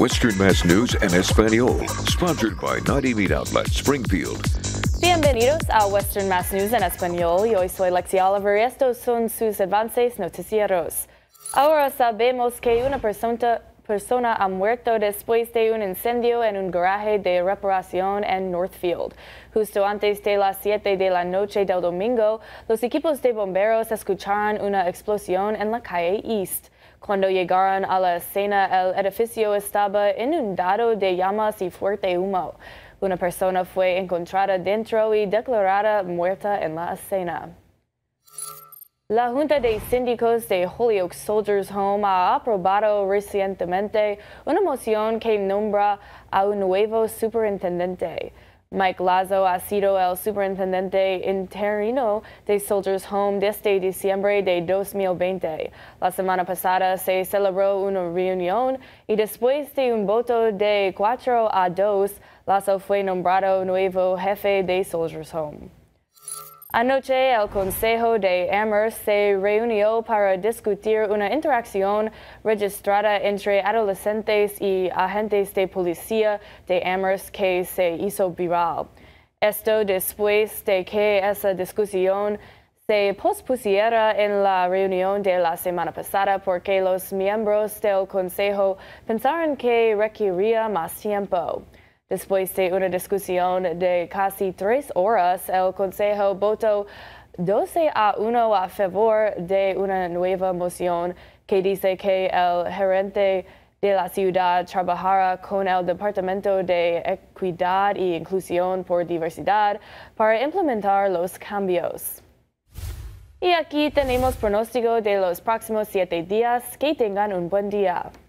Western Mass News en Español, sponsored by 90 Meat Outlet, Springfield. Bienvenidos a Western Mass News en Español. Yo soy Lexi Oliver y estos son sus Avances noticieros. Ahora sabemos que una persona ha muerto después de un incendio en un garaje de reparación en Northfield. Justo antes de las 7 de la noche del domingo, los equipos de bomberos escucharon una explosión en la calle East. Cuando llegaron a la escena, el edificio estaba inundado de llamas y fuerte humo. Una persona fue encontrada dentro y declarada muerta en la escena. La Junta de Síndicos de Holyoke Soldiers Home ha aprobado recientemente una moción que nombra a un nuevo superintendente. Mike Lazo ha sido el superintendente interino de Soldiers Home desde diciembre de 2020. La semana pasada se celebró una reunión y después de un voto de 4-2, Lazo fue nombrado nuevo jefe de Soldiers Home. Anoche, el Consejo de Amherst se reunió para discutir una interacción registrada entre adolescentes y agentes de policía de Amherst que se hizo viral. Esto después de que esa discusión se pospusiera en la reunión de la semana pasada porque los miembros del Consejo pensaron que requería más tiempo. Después de una discusión de casi 3 horas, el Consejo votó 12-1 a favor de una nueva moción que dice que el gerente de la ciudad trabajará con el Departamento de Equidad e Inclusión por Diversidad para implementar los cambios. Y aquí tenemos pronóstico de los próximos 7 días. Que tengan un buen día.